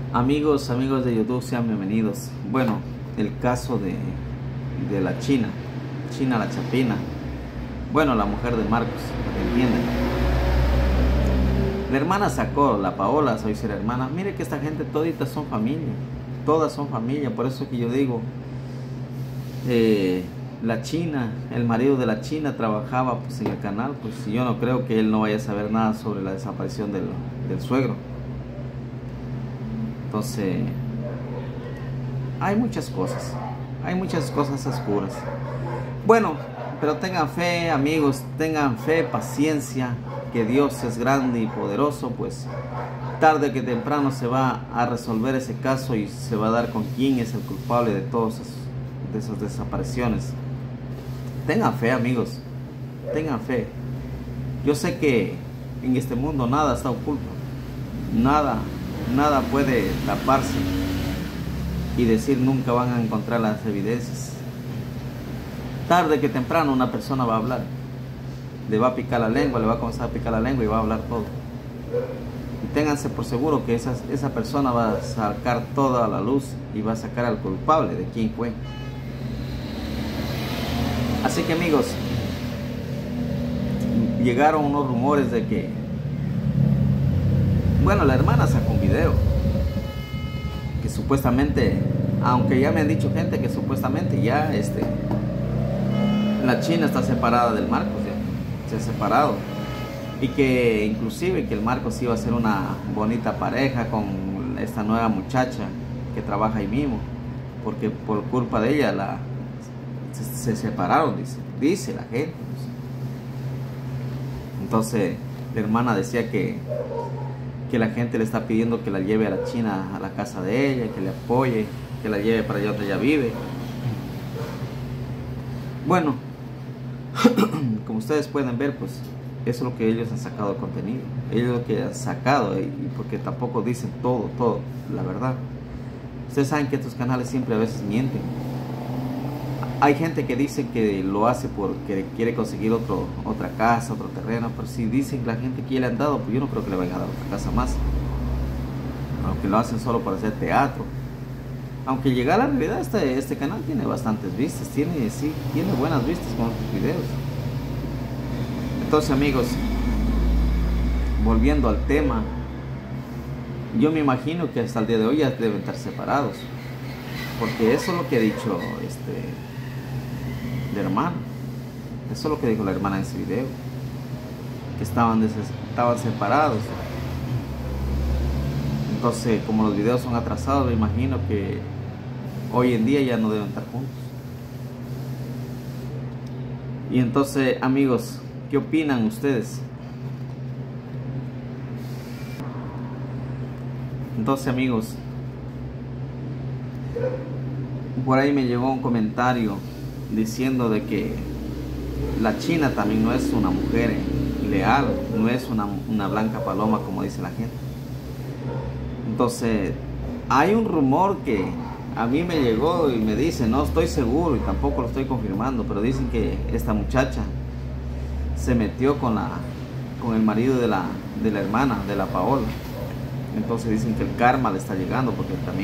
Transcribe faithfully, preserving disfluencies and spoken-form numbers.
Amigos, amigos de YouTube, sean bienvenidos. Bueno, el caso de, de la China, China la Chapina. Bueno, la mujer de Marcos, para que entiendan. La hermana sacó, la Paola, soy ser hermana. Mire que esta gente toditas son familia, todas son familia. Por eso que yo digo, eh, la China, el marido de la China trabajaba pues en el canal. Pues yo no creo que él no vaya a saber nada sobre la desaparición del, del suegro. Entonces, hay muchas cosas, hay muchas cosas oscuras. Bueno, pero tengan fe, amigos, tengan fe, paciencia, que Dios es grande y poderoso, pues tarde que temprano se va a resolver ese caso y se va a dar con quién es el culpable de todas esas, de esas desapariciones. Tengan fe, amigos, tengan fe. Yo sé que en este mundo nada está oculto, nada Nada puede taparse y decir nunca van a encontrar las evidencias. Tarde que temprano una persona va a hablar, le va a picar la lengua, le va a comenzar a picar la lengua y va a hablar todo. Y ténganse por seguro que esa, esa persona va a sacar toda la luz y va a sacar al culpable de quién fue. Así que, amigos, llegaron unos rumores de que, bueno, la hermana sacó un video que supuestamente, aunque ya me han dicho gente que supuestamente ya este la China está separada del Marcos, ya se ha separado, y que inclusive que el Marcos iba a ser una bonita pareja con esta nueva muchacha que trabaja ahí mismo, porque por culpa de ella la se, se separaron, dice, dice la gente. Entonces la hermana decía que que la gente le está pidiendo que la lleve a la China a la casa de ella, que le apoye, que la lleve para allá donde ella vive. Bueno, como ustedes pueden ver, pues eso es lo que ellos han sacado de contenido, ellos lo que han sacado, y porque tampoco dicen todo, todo, la verdad. Ustedes saben que estos canales siempre a veces mienten. Hay gente que dice que lo hace porque quiere conseguir otro, otra casa, otro terreno, pero si dicen la gente que ya le han dado, pues yo no creo que le vayan a dar otra casa más. Aunque lo hacen solo para hacer teatro. Aunque llega a la realidad, este, este canal tiene bastantes vistas, tiene, sí, tiene buenas vistas con otros videos. Entonces, amigos, volviendo al tema, yo me imagino que hasta el día de hoy ya deben estar separados. Porque eso es lo que ha dicho este... de hermano, eso es lo que dijo la hermana en ese video, que estaban, estaban separados. Entonces, como los videos son atrasados, me imagino que hoy en día ya no deben estar juntos. Y entonces, amigos, ¿qué opinan ustedes? Entonces, amigos, por ahí me llegó un comentario diciendo de que la China también no es una mujer leal, no es una, una blanca paloma como dice la gente. Entonces, hay un rumor que a mí me llegó y me dice, no estoy seguro y tampoco lo estoy confirmando, pero dicen que esta muchacha se metió con la con el marido de la, de la hermana, de la Paola. Entonces dicen que el karma le está llegando porque también